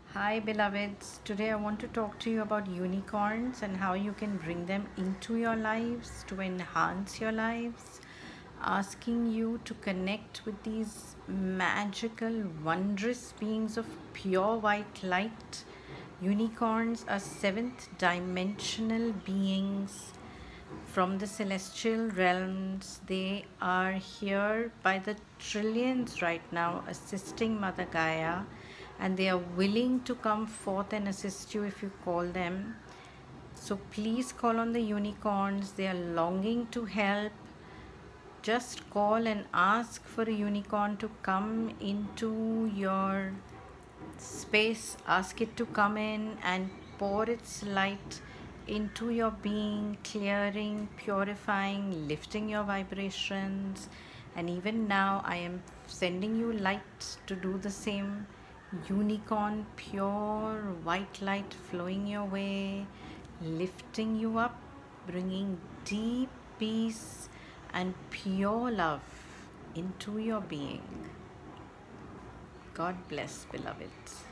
Hi, beloveds. Today I want to talk to you about unicorns and how you can bring them into your lives to enhance your lives. Asking you to connect with these magical, wondrous beings of pure white light. Unicorns are seventh dimensional beings from the celestial realms. They are here by the trillions right now, assisting Mother Gaia, and they are willing to come forth and assist you if you call them. So please call on the unicorns. They are longing to help. Just call and ask for a unicorn to come into your space. Ask it to come in and pour its light into your being, clearing, purifying, lifting your vibrations. And even now, I am sending you light to do the same. Unicorn, pure white light flowing your way, lifting you up, bringing deep peace and pure love into your being. God bless, beloveds.